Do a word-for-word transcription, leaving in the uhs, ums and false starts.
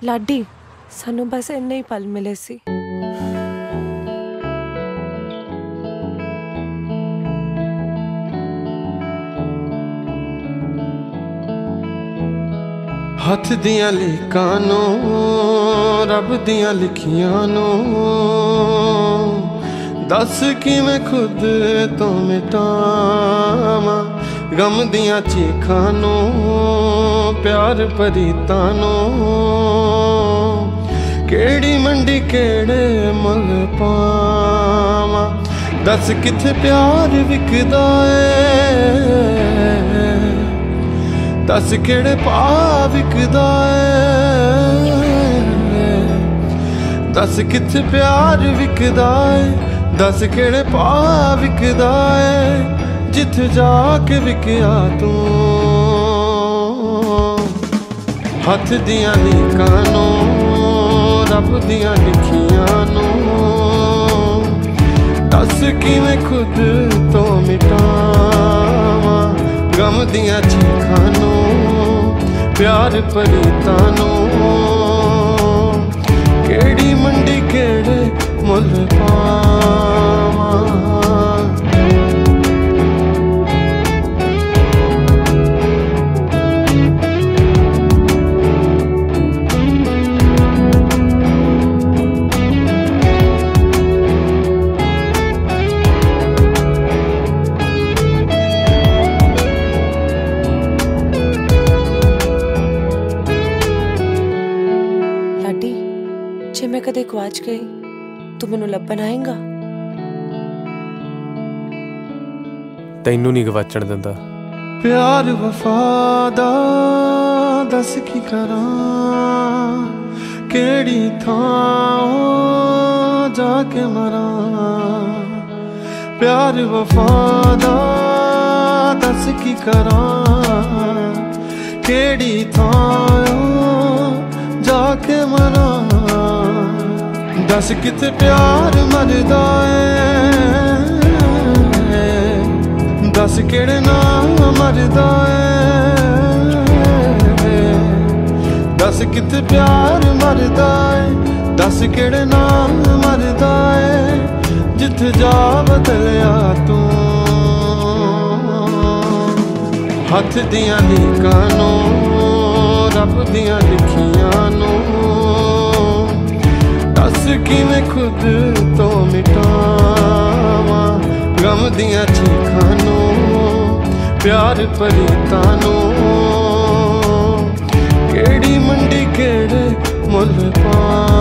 ਲਾਡੀ ਸਾਨੂੰ ਬਸ ਇੰਨੇ ਹੀ ਪਲ ਮਿਲੇ ਸੀ। हथ दियां लिखां नूं रब दियां लिखियां नूं दस किवें खुद तो मिटावां गम दियां चीखां नूं प्यार परीतां नूं केड़ी मंडी केड़े मुल पावां दस किथे प्यार विकदा है दस केड़े पा विकदा है दस किथे प्यार विकदा है दस केड़े पा विकदा है जिथे जाके विकया तू हथ दियां लिखां नूं रब दियां लिखियां नूं दस किवें खुद तो मिटावां गम दियां चीखां नूं प्यार परीतां नूं केड़ी मंडी केड़े मुल पावां। जे मैं कदे गवाच गई तू मैनू लभन आएगा? तैनू नहीं गवाचण दिंदा प्यार वफादा दस की करां केड़ी थां जाके मरां प्यार वफादा दस की करां केड़ी थां जाके मरां दस किथे प्यार मरदा है दस केड़े नाम मरदा है दस किथे प्यार मरदा है दस केड़े नाम मरदा है जिथे जा बदलिया तू हथ दियां लिखां नूं रब दियां लिखियां नूं दस किवें खुद तो मिटावां गम दियां चीखां नूं प्यार परीतां नूं केड़ी मंडी केड़े मुल पावां।